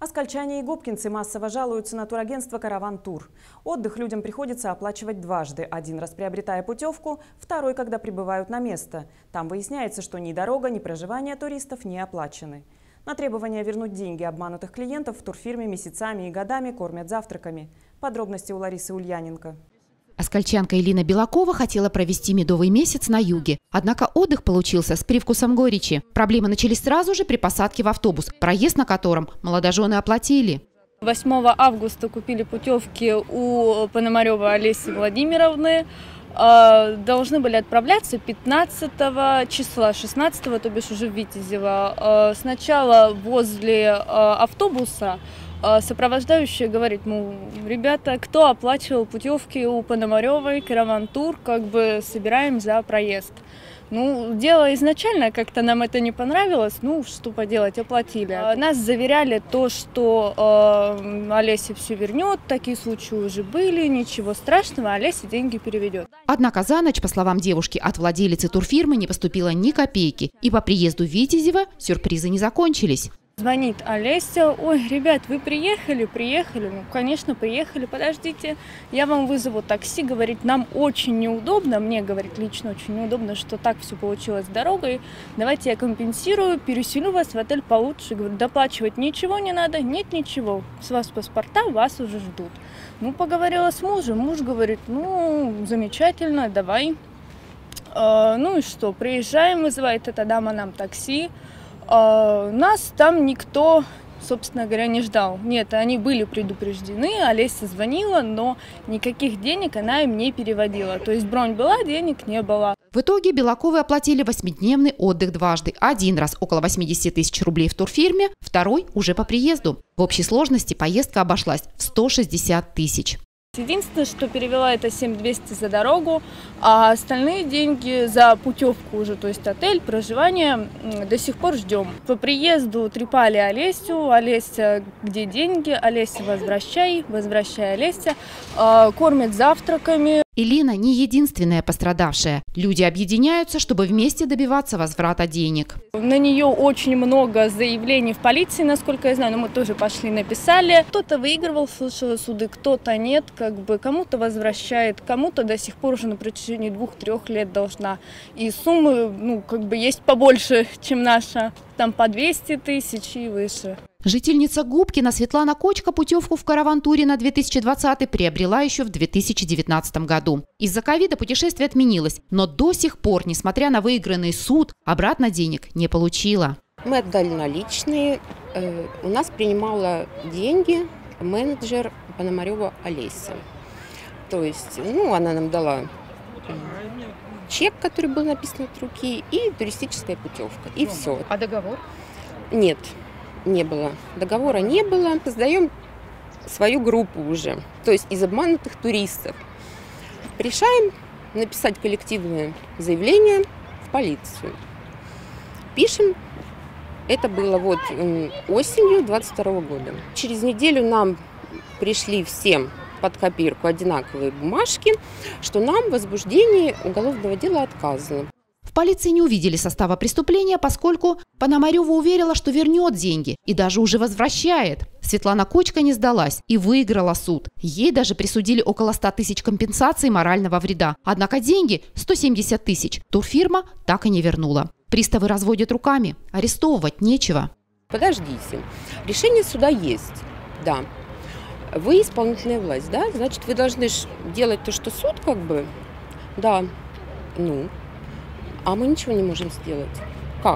Оскольчане и губкинцы массово жалуются на турагентство «Караван Тур». Отдых людям приходится оплачивать дважды. Один раз приобретая путевку, второй, когда прибывают на место. Там выясняется, что ни дорога, ни проживание туристов не оплачены. На требование вернуть деньги обманутых клиентов в турфирме месяцами и годами кормят завтраками. Подробности у Ларисы Ульяненко. Оскольчанка Элина Белакова хотела провести медовый месяц на юге. Однако отдых получился с привкусом горечи. Проблемы начались сразу же при посадке в автобус, проезд на котором молодожены оплатили. 8 августа купили путевки у Пономарёва Олеси Владимировны. Должны были отправляться 15 числа, 16, то бишь уже в Витязево. Сначала возле автобуса сопровождающая говорит: ну, ребята, кто оплачивал путевки у Пономарёвой, «Караван Тур», как бы собираем за проезд. Ну, дело изначально, как-то нам это не понравилось, ну, что поделать, оплатили. Нас заверяли то, что Олеся все вернет, такие случаи уже были, ничего страшного, Олеся деньги переведет. Однако за ночь, по словам девушки, от владелицы турфирмы не поступило ни копейки. И по приезду в Витязево сюрпризы не закончились. Звонит Олеся: ой, ребят, вы приехали? Приехали? Ну, конечно, приехали, подождите, я вам вызову такси. Говорит, нам очень неудобно, мне, говорит, лично очень неудобно, что так все получилось с дорогой. Давайте я компенсирую, переселю вас в отель получше. Говорит, доплачивать ничего не надо, нет ничего, с вас паспорта, вас уже ждут. Ну, поговорила с мужем, муж говорит, ну, замечательно, давай. Ну и что, приезжаем, вызывает эта дама нам такси. Нас там никто, собственно говоря, не ждал. Нет, они были предупреждены, Олеся звонила, но никаких денег она им не переводила. То есть бронь была, денег не было. В итоге Белаковы оплатили 8-дневный отдых дважды. Один раз около 80 тысяч рублей в турфирме, второй уже по приезду. В общей сложности поездка обошлась в 160 тысяч. Единственное, что перевела, это 7200 за дорогу, а остальные деньги за путевку уже, то есть отель, проживание, до сих пор ждем. По приезду трепали Олесю: Олеся, где деньги? Олеся, возвращай, возвращай, Олеся. Кормят завтраками. Элина не единственная пострадавшая. Люди объединяются, чтобы вместе добиваться возврата денег. На нее очень много заявлений в полиции, насколько я знаю, но мы тоже пошли, написали. Кто-то выигрывал, слышала суды, кто-то нет, как бы кому-то возвращает, кому-то до сих пор уже на протяжении 2-3 лет должна. И суммы, ну, как бы есть побольше, чем наша, там по 200 тысяч и выше. Жительница Губкина Светлана Кочка путевку в «Караван-туре» на 2020 приобрела еще в 2019 году. Из-за ковида путешествие отменилось, но до сих пор, несмотря на выигранный суд, обратно денег не получила. Мы отдали наличные. У нас принимала деньги менеджер Пономарёва Олеся. То есть, ну, она нам дала чек, который был написан от руки, и туристическая путевка. И все. А договор? Нет. Не было. Договора не было. Создаем свою группу уже. То есть из обманутых туристов. Решаем написать коллективное заявление в полицию. Пишем. Это было вот осенью 22 года. Через неделю нам пришли всем под копирку одинаковые бумажки, что нам в возбуждении уголовного дела отказано. В полиции не увидели состава преступления, поскольку Пономарёва уверила, что вернет деньги и даже уже возвращает. Светлана Кочка не сдалась и выиграла суд. Ей даже присудили около 100 тысяч компенсации морального вреда. Однако деньги, 170 тысяч, турфирма так и не вернула. Приставы разводят руками. Арестовывать нечего. Подождите. Решение суда есть. Да. Вы исполнительная власть, да? Значит, вы должны делать то, что суд как бы... Да. Ну... А мы ничего не можем сделать. Как?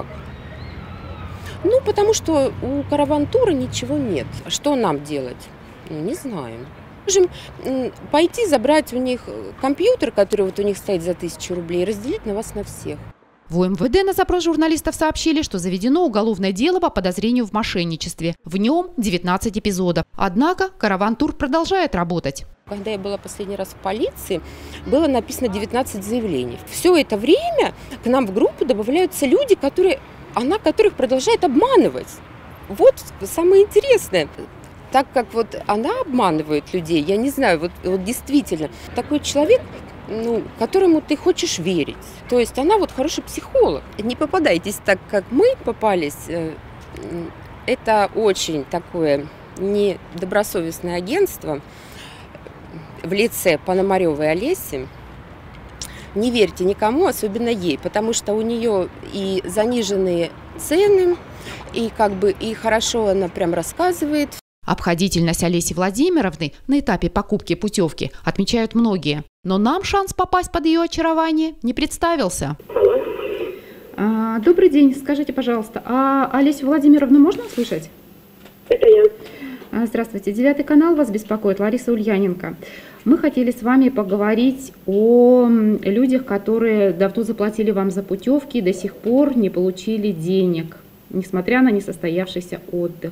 Ну, потому что у «Караван-тура» ничего нет. Что нам делать? Ну, не знаем. Можем пойти забрать у них компьютер, который вот у них стоит за 1000 рублей, и разделить на вас на всех. В МВД на запрос журналистов сообщили, что заведено уголовное дело по подозрению в мошенничестве. В нем 19 эпизодов. Однако «Караван-тур» продолжает работать. Когда я была последний раз в полиции, было написано 19 заявлений. Все это время к нам в группу добавляются люди, которых продолжает обманывать. Вот самое интересное. Так как вот она обманывает людей, я не знаю, вот действительно, такой человек, ну, которому ты хочешь верить. То есть она вот хороший психолог. Не попадайтесь так, как мы попались. Это очень такое недобросовестное агентство в лице Пономаревой Олеси. Не верьте никому, особенно ей, потому что у нее и заниженные цены, и хорошо она прям рассказывает. Обходительность Олеси Владимировны на этапе покупки путевки отмечают многие. Но нам шанс попасть под ее очарование не представился. Добрый день. Скажите, пожалуйста, а Олесю Владимировну можно услышать? Это я. Здравствуйте. 9 канал вас беспокоит, Лариса Ульяненко. Мы хотели с вами поговорить о людях, которые давно заплатили вам за путевки и до сих пор не получили денег, несмотря на несостоявшийся отдых.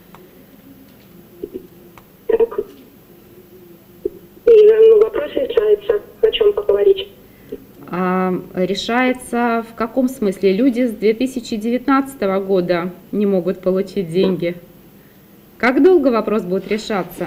Так. И вопрос решается. О чем поговорить? Решается в каком смысле? Люди с 2019 года не могут получить деньги. Как долго вопрос будет решаться?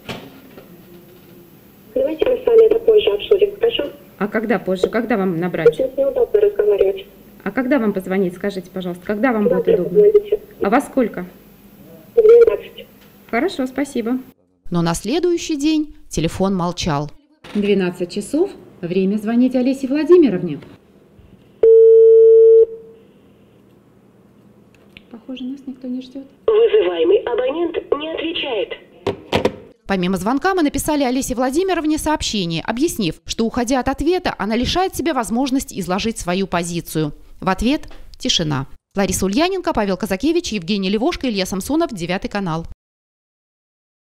Давайте мы с вами это позже обсудим, хорошо? А когда позже? Когда вам набрать? Сейчас неудобно разговаривать. А когда вам позвонить? Скажите, пожалуйста, когда вам будет удобно? Позвоните. А во сколько? 12. Хорошо, спасибо. Но на следующий день телефон молчал. 12 часов. Время звонить Олесе Владимировне. Похоже, нас никто не ждет. Вызываемый абонент не отвечает. Помимо звонка мы написали Олесе Владимировне сообщение, объяснив, что, уходя от ответа, она лишает себя возможности изложить свою позицию. В ответ – тишина. Лариса Ульяненко, Павел Казакевич, Евгений Левошко, Илья Самсонов, 9 канал.